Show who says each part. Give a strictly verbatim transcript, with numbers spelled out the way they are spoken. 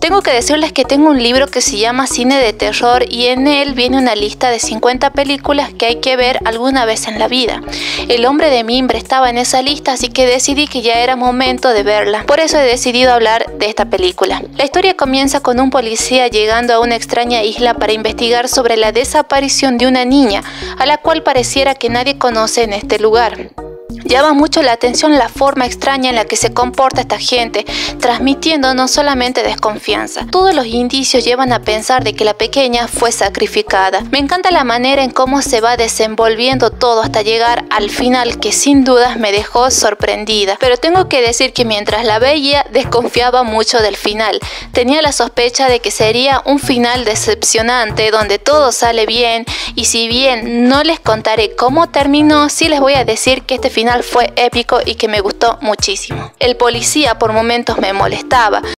Speaker 1: Tengo que decirles que tengo un libro que se llama Cine de Terror y en él viene una lista de cincuenta películas que hay que ver alguna vez en la vida. El Hombre de Mimbre estaba en esa lista, así que decidí que ya era momento de verla. Por eso he decidido hablar de esta película. La historia comienza con un policía llegando a una extraña isla para investigar sobre la desaparición de una niña, a la cual pareciera que nadie conoce en este lugar. Llama mucho la atención la forma extraña en la que se comporta esta gente, transmitiendo no solamente desconfianza. Todos los indicios llevan a pensar de que la pequeña fue sacrificada. Me encanta la manera en cómo se va desenvolviendo todo hasta llegar al final, que sin dudas me dejó sorprendida. Pero tengo que decir que mientras la veía desconfiaba mucho del final. Tenía la sospecha de que sería un final decepcionante donde todo sale bien, y si bien no les contaré cómo terminó, sí les voy a decir que este final fue épico y que me gustó muchísimo. El policía por momentos me molestaba.